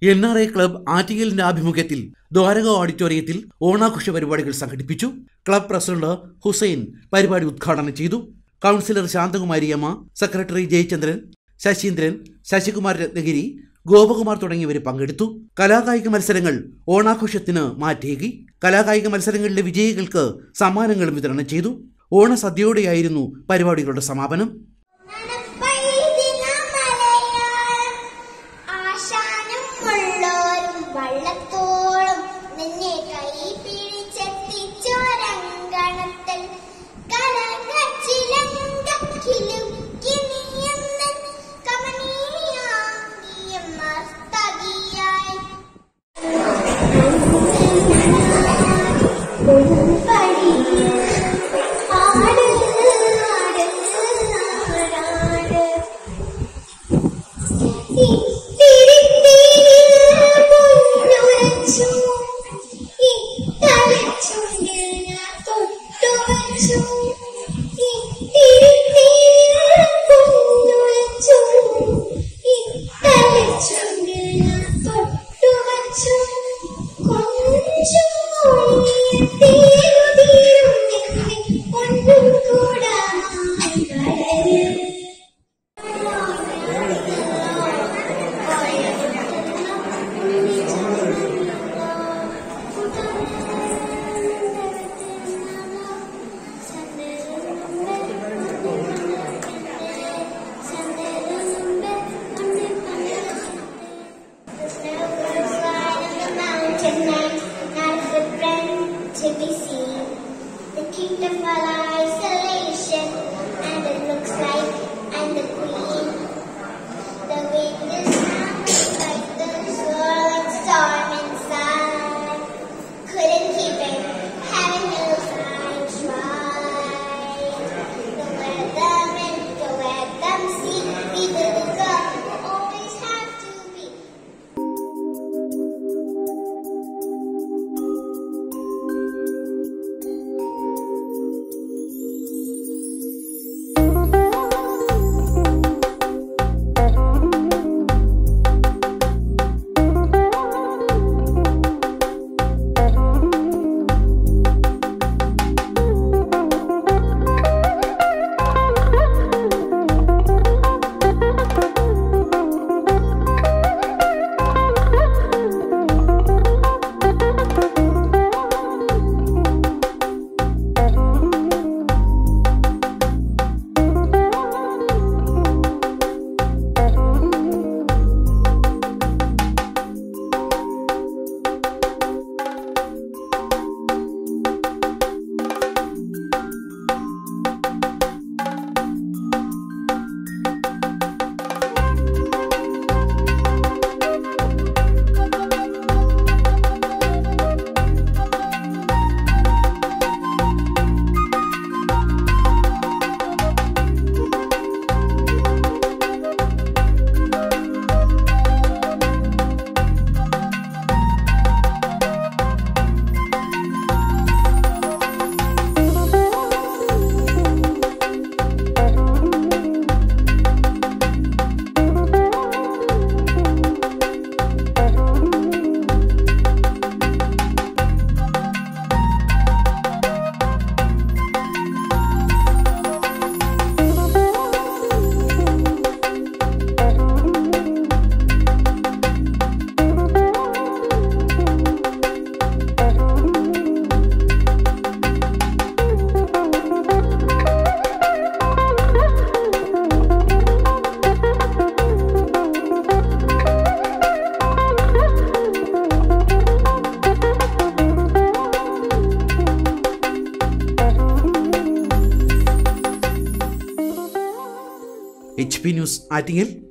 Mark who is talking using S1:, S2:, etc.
S1: NRA club ആറ്റിങ്ങലിന്റെ ആഭിമുഖ്യത്തിൽ ദ്വാരക ഓഡിറ്റോറിയത്തിൽ ഓണാഘോഷ പരിപാടികൾ സംഘടിപ്പിച്ചു. ക്ലബ് പ്രസിഡന്റ് ഹുസൈൻ പരിപാടി ഉദ്ഘാടനം ചെയ്തു. കൗൺസിലർ ശാന്തകുമാരിയമ്മ, സെക്രട്ടറി ജയചന്ദ്രൻ, ശശീന്ദ്രൻ, ശശികുമാർ രത്നഗിരി, ഗോപകുമാർ തുടങ്ങിയവർ പങ്കെടുത്തു. കലാകായിക മത്സരങ്ങൾ ഓണാഘോഷത്തിന് മാറ്റേകി. കലാകായിക മത്സരങ്ങളിലെ വിജയികൾക്ക് സമ്മാനങ്ങളും വിതരണം ചെയ്തു. ഓണസദ്യയോടെയായിരുന്നു പരിപാടികളുടെ സമാപനം.
S2: The kingdom of isolation, and it looks like I'm the queen. The wind is like the swirling storm inside. Couldn't keep it, having no time tried. Go where them in, go where them see. Be the girl you always have to be.
S1: HP News Attingal.